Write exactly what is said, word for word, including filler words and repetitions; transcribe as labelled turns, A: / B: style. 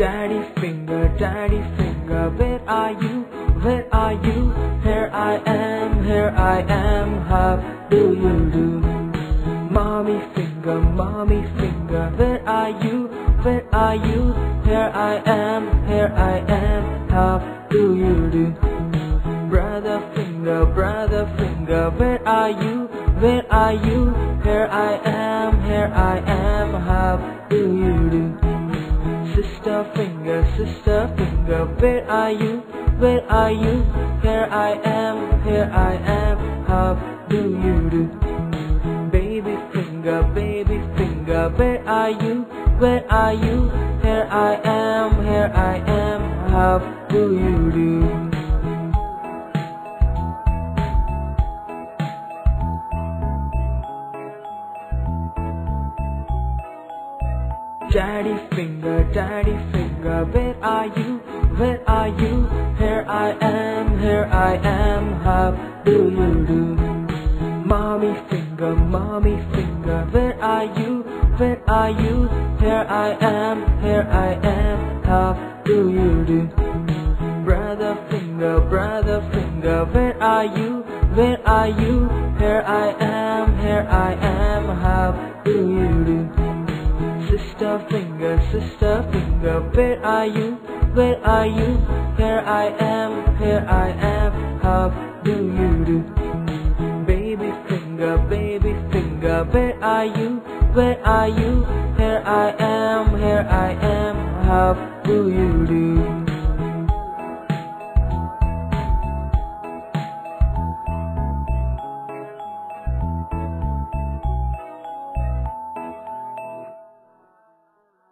A: Daddy finger, daddy finger, where are you? Where are you? Here I am, here I am, how do you do? Mommy finger, mommy finger, where are you? Where are you? Here I am, here I am, how do you do? Brother finger, brother finger, where are you? Where are you? Here I am, here I am, how do you do? Sister finger, sister finger, where are you? Where are you? Here I am, here I am, how do you do? Baby finger, baby finger, where are you? Where are you? Here I am, here I am, how do you do? Daddy finger, daddy finger, where are you? Where are you? Here I am, here I am, how do you do? Mommy finger, mommy finger, where are you? Where are you? Here I am, here I am, how do you do? Brother finger, brother finger, where are you? Where are you? Here I am, here I am, how do you do? Sister finger, sister finger, where are you? Where are you? Here I am, here I am, how do you do? Baby finger, baby finger, where are you? Where are you? Here I am, here I am, how do you do?